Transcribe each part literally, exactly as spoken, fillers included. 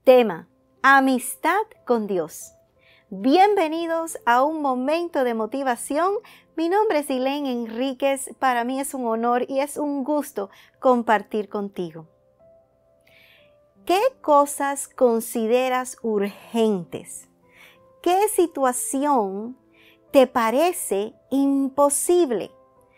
Tema: amistad con Dios. Bienvenidos a un momento de motivación. Mi nombre es Elaine Enríquez. Para mí es un honor y es un gusto compartir contigo. ¿Qué cosas consideras urgentes? ¿Qué situación te parece imposible?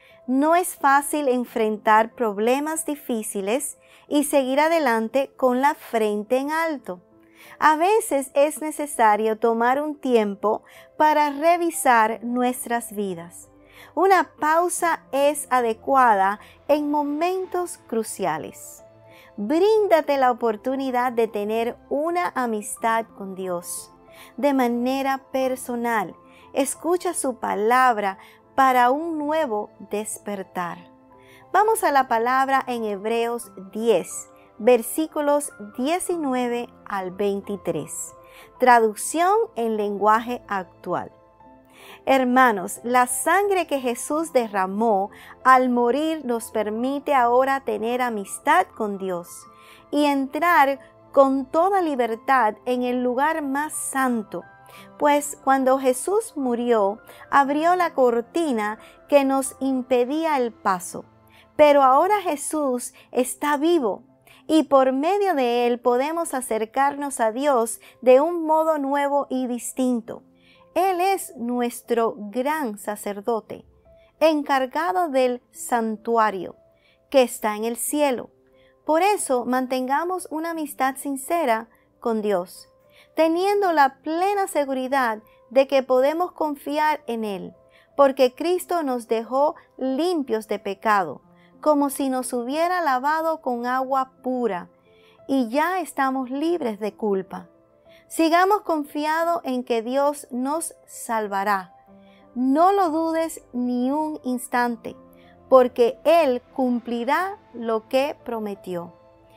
No es fácil enfrentar problemas difíciles y seguir adelante con la frente en alto. A veces es necesario tomar un tiempo para revisar nuestras vidas. Una pausa es adecuada en momentos cruciales. Bríndate la oportunidad de tener una amistad con Dios de manera personal. Escucha su palabra para un nuevo despertar. Vamos a la palabra en Hebreos diez, versículos diecinueve al veintitrés. Traducción en lenguaje actual. Hermanos, la sangre que Jesús derramó al morir nos permite ahora tener amistad con Dios y entrar con toda libertad en el lugar más santo. Pues cuando Jesús murió, abrió la cortina que nos impedía el paso. Pero ahora Jesús está vivo y por medio de él podemos acercarnos a Dios de un modo nuevo y distinto. Él es nuestro gran sacerdote, encargado del santuario que está en el cielo. Por eso mantengamos una amistad sincera con Dios, teniendo la plena seguridad de que podemos confiar en Él, porque Cristo nos dejó limpios de pecado, como si nos hubiera lavado con agua pura, y ya estamos libres de culpa. Sigamos confiados en que Dios nos salvará. No lo dudes ni un instante, porque Él cumplirá lo que prometió.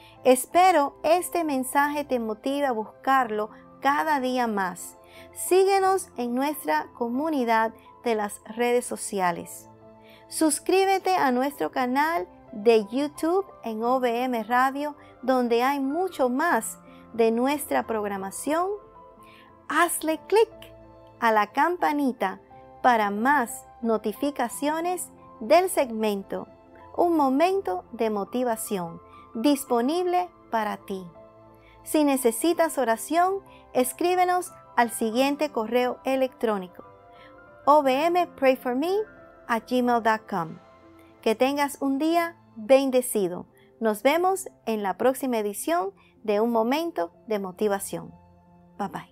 Espero este mensaje te motive a buscarlo cada día más. Síguenos en nuestra comunidad de las redes sociales. Suscríbete a nuestro canal de YouTube en O V M Radio, donde hay mucho más de nuestra programación. Hazle clic a la campanita para más notificaciones del segmento Un Momento de Motivación, disponible para ti. Si necesitas oración, escríbenos al siguiente correo electrónico: o v m pray for me at gmail dot com. Que tengas un día bendecido. Nos vemos en la próxima edición de Un Momento de Motivación. Bye bye.